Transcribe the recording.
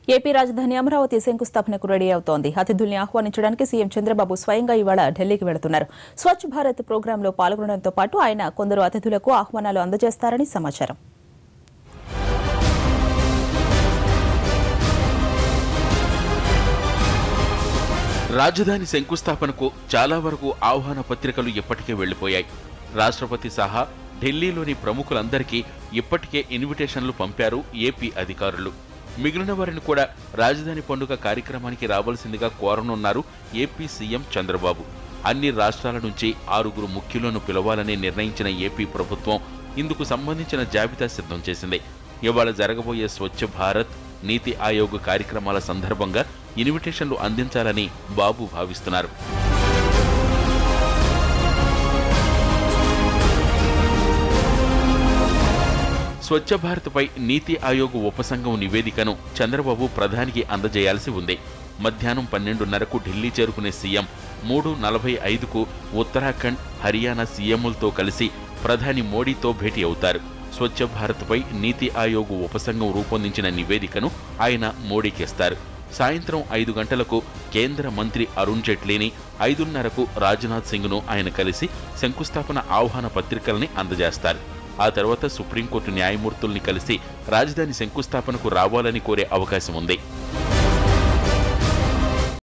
AP రాజధాని Amaravati శంకుస్థాపనకు ready అవుతోంది. అతిథుల్ని ఆహ్వానించడానికి CM Chandrababu స్వయంగా ఇవాళ ఢిల్లీకి వెళుతున్నారు. స్వచ్ఛ భారత్ ప్రోగ్రాంలో పాల్గొనడంతో పాటు ఆయన కొందరు అతిథులకు ఆహ్వానాలు అందజేస్తారని సమాచారం. రాజధాని శంకుస్థాపనకు చాలా వరకు ఆహ్వాన పత్రికలు ఇప్పటికే వెళ్లిపోయాయి. రాష్ట్రపతి సహా ఢిల్లీలోని ప్రముఖులందరికీ ఇప్పటికే ఇన్విటేషన్లు పంపారు ఏపీ అధికారులు. మిగిలిన వారిని కూడా రాజధాని పండుగ కార్యక్రమానికి రావాల్సిందిగా కోరనున్నారు ఏపీ సీఎం చంద్రబాబు. అన్ని రాష్ట్రాల నుంచి 6 ముఖ్యులను పిలవాలని నిర్ణయించిన ఏపీ ప్రభుత్వం ఇందుకు సంబంధించిన జాబితా సిద్ధం చేసింది. ఇవాళ జరగబోయే స్వచ్ఛ భారత్, నీతి ఆయోగ్ కార్యక్రమాల సందర్భంగా ఇన్విటేషన్లు అందించాలని బాబు భావిస్తున్నారు. స్వచ్ఛ భారత్పై నీతి ఆయోగ్ ఉపసంఘం నివేదికను చంద్రబాబు ప్రధానికి అందజేయాల్సి ఉంది. మధ్యాహ్నం 12:30కు ఢిల్లీ చేరుకునే సీఎం 3:45కు ఉత్తరాఖండ్, హర్యానా సీఎంలతో కలిసి ప్రధాని మోడీతో భేటీ అవుతారు. స్వచ్ఛ భారత్పై నీతి ఆయోగ్ ఉపసంఘం రూపొందించిన నివేదికను ఆయన మోడీకిస్తారు. సాయంత్రం 5 గంటలకు కేంద్ర మంత్రి అరుణ్ జైట్లీని, 5:30కు రాజ్నాథ్ సింగ్ను ఆయన కలిసి శంకుస్థాపన ఆహ్వాన పత్రికల్ని అందజేస్తారు. ఆ తర్వాత సుప్రీంకోర్టు న్యాయమూర్తుల్ని కలిసి రాజధాని శంకుస్థాపనకు రావాలని కోరే అవకాశం ఉంది.